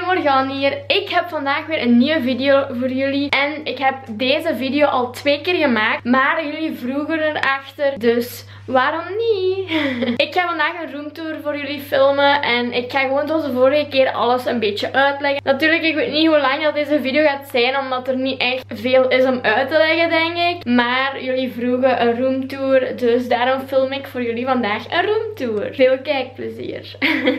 Morgan hier. Ik heb vandaag weer een nieuwe video voor jullie. En ik heb deze video al 2 keer gemaakt. Maar jullie vroegen erachter. Dus waarom niet? Ik ga vandaag een roomtour voor jullie filmen. En ik ga gewoon zoals de vorige keer alles een beetje uitleggen. Natuurlijk, ik weet niet hoe lang dat deze video gaat zijn. Omdat er niet echt veel is om uit te leggen, denk ik. Maar jullie vroegen een roomtour. Dus daarom film ik voor jullie vandaag een roomtour. Veel kijkplezier.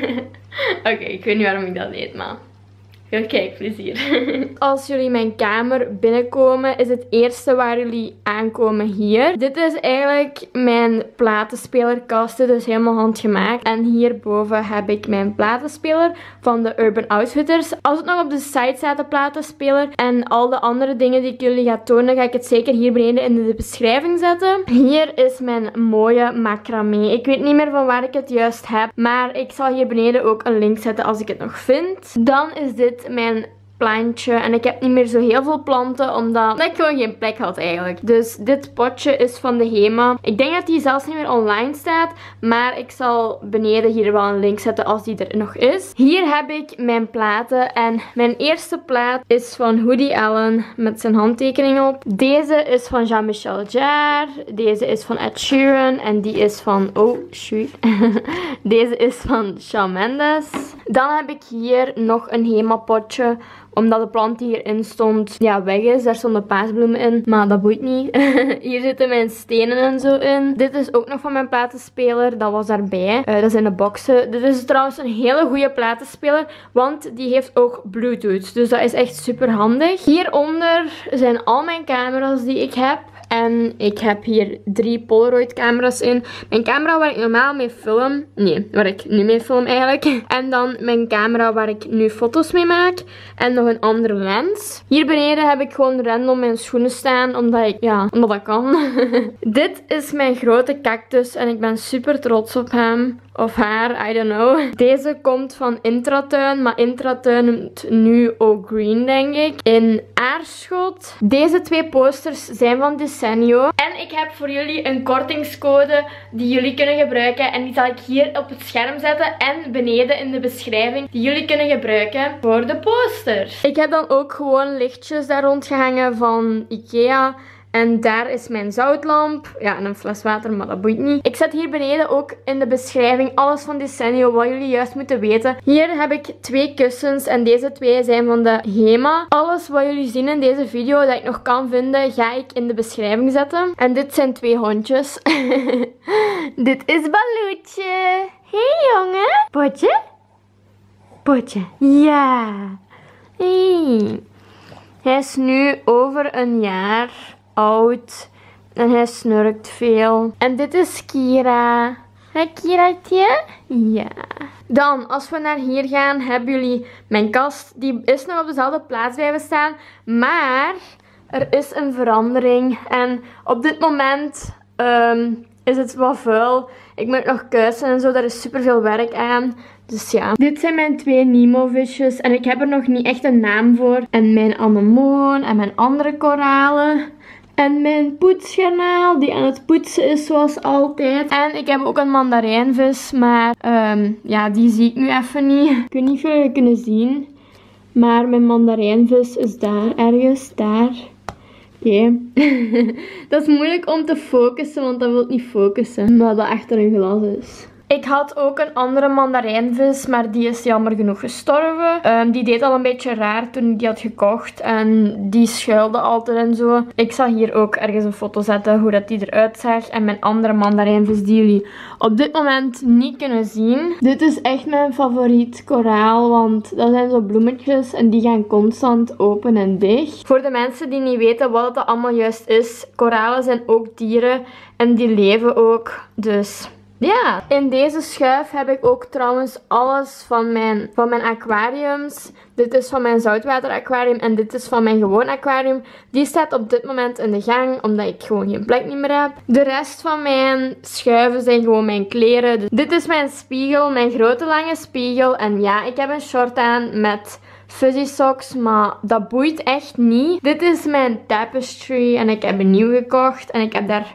Oké, ik weet niet waarom ik dat deed, maar veel kijkplezier. Als jullie mijn kamer binnenkomen, is het eerste waar jullie aankomen hier. Dit is eigenlijk mijn platenspelerkast. Dit is helemaal handgemaakt. En hierboven heb ik mijn platenspeler van de Urban Outfitters. Als het nog op de site staat, de platenspeler. En al de andere dingen die ik jullie ga tonen, ga ik het zeker hier beneden in de beschrijving zetten. Hier is mijn mooie macramé. Ik weet niet meer van waar ik het juist heb. Maar ik zal hier beneden ook een link zetten als ik het nog vind. Dan is dit mijn plantje. En ik heb niet meer zo heel veel planten, omdat ik gewoon geen plek had eigenlijk. Dus dit potje is van de Hema. Ik denk dat die zelfs niet meer online staat. Maar ik zal beneden hier wel een link zetten als die er nog is. Hier heb ik mijn platen. En mijn eerste plaat is van Woody Allen met zijn handtekening op. Deze is van Jean-Michel Jarre. Deze is van Ed Sheeran. En die is van... Oh, shoot. Deze is van Shawn Mendes. Dan heb ik hier nog een Hema potje. Omdat de plant die hierin stond, ja, weg is. Daar stonden paasbloemen in. Maar dat boeit niet. Hier zitten mijn stenen en zo in. Dit is ook nog van mijn platenspeler. Dat was daarbij. Dat zijn de boxen. Dit is trouwens een hele goede platenspeler. Want die heeft ook Bluetooth. Dus dat is echt super handig. Hieronder zijn al mijn camera's die ik heb. En ik heb hier 3 Polaroid camera's in. Mijn camera waar ik normaal mee film. Nee, waar ik nu mee film eigenlijk. En dan mijn camera waar ik nu foto's mee maak. En nog een andere lens. Hier beneden heb ik gewoon random mijn schoenen staan. Omdat dat kan. Dit is mijn grote cactus. En ik ben super trots op hem. Of haar, I don't know. Deze komt van Intratuin. Maar Intratuin noemt nu ook Green, denk ik. In Aarschot. Deze 2 posters zijn van Desenio. En ik heb voor jullie een kortingscode die jullie kunnen gebruiken. En die zal ik hier op het scherm zetten. En beneden in de beschrijving. Die jullie kunnen gebruiken voor de posters. Ik heb dan ook gewoon lichtjes daar rondgehangen van Ikea. En daar is mijn zoutlamp. Ja, en een fles water, maar dat boeit niet. Ik zet hier beneden ook in de beschrijving alles van Desenio, wat jullie juist moeten weten. Hier heb ik 2 kussens en deze 2 zijn van de Hema. Alles wat jullie zien in deze video dat ik nog kan vinden, ga ik in de beschrijving zetten. En dit zijn 2 hondjes. Dit is Balloetje. Hey jongen. Potje? Potje. Ja. Hey. Hij is nu over een jaar oud. En hij snurkt veel. En dit is Kira. Hé Kiraatje? Ja. Dan, als we naar hier gaan, hebben jullie mijn kast. Die is nog op dezelfde plaats blijven staan. Maar er is een verandering. En op dit moment is het wat vuil. Ik moet nog kuisen en zo. Daar is super veel werk aan. Dus ja. Dit zijn mijn 2 Nemo-visjes. En ik heb er nog niet echt een naam voor. En mijn anemoon. En mijn andere koralen. En mijn poetsgarnaal, die aan het poetsen is zoals altijd. En ik heb ook een mandarijnvis, maar ja, die zie ik nu even niet. Ik weet niet of jullie kunnen zien. Maar mijn mandarijnvis is daar ergens, daar. Oké. Dat is moeilijk om te focussen, want dat wil niet focussen. Maar dat achter een glas is. Ik had ook een andere mandarijnvis, maar die is jammer genoeg gestorven. Die deed al een beetje raar toen ik die had gekocht. En die schuilde altijd en zo. Ik zal hier ook ergens een foto zetten hoe dat die eruit zag. En mijn andere mandarijnvis die jullie op dit moment niet kunnen zien. Dit is echt mijn favoriet koraal, want dat zijn zo bloemetjes en die gaan constant open en dicht. Voor de mensen die niet weten wat het allemaal juist is, koralen zijn ook dieren en die leven ook. Dus... ja, in deze schuif heb ik ook trouwens alles van mijn aquariums. Dit is van mijn zoutwateraquarium en dit is van mijn gewoon aquarium. Die staat op dit moment in de gang, omdat ik gewoon geen plek niet meer heb. De rest van mijn schuiven zijn gewoon mijn kleren. Dus dit is mijn spiegel, mijn grote lange spiegel. En ja, ik heb een short aan met fuzzy socks, maar dat boeit echt niet. Dit is mijn tapestry en ik heb een nieuw gekocht en ik heb daar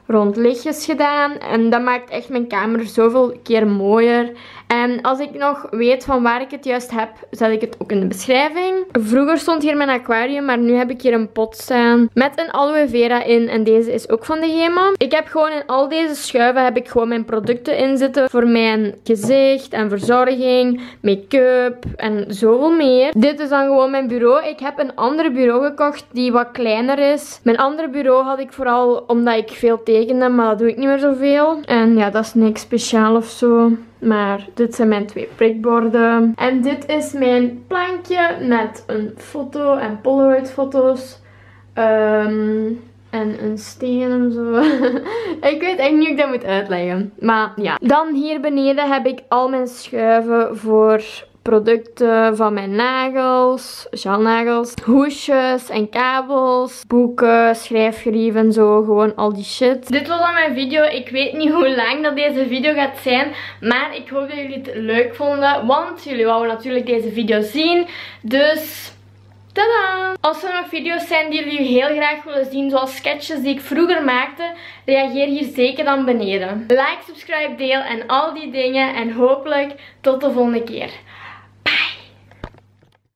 rond lichtjes gedaan. En dat maakt echt mijn kamer zoveel keer mooier. En als ik nog weet van waar ik het juist heb, zet ik het ook in de beschrijving. Vroeger stond hier mijn aquarium, maar nu heb ik hier een pot staan met een aloe vera in. En deze is ook van de HEMA. Ik heb gewoon in al deze schuiven heb ik gewoon mijn producten in zitten voor mijn gezicht en verzorging, make-up en zoveel meer. Dit is dan gewoon mijn bureau. Ik heb een ander bureau gekocht die wat kleiner is. Mijn andere bureau had ik vooral omdat ik veel tekende, maar dat doe ik niet meer zoveel. En ja, dat is niks speciaal of zo. Maar dit zijn mijn 2 prikborden. En dit is mijn plankje met een foto en Polaroid foto's. En een steen en zo. Ik weet echt niet hoe ik dat moet uitleggen. Maar ja. Dan hier beneden heb ik al mijn schuiven voor producten van mijn nagels, gelnagels, hoesjes en kabels, boeken, schrijfgerief en zo, gewoon al die shit. Dit was al mijn video. Ik weet niet hoe lang dat deze video gaat zijn, maar ik hoop dat jullie het leuk vonden, want jullie wouden natuurlijk deze video zien. Dus tadaa! Als er nog video's zijn die jullie heel graag willen zien, zoals sketches die ik vroeger maakte, reageer hier zeker dan beneden. Like, subscribe, deel en al die dingen en hopelijk tot de volgende keer.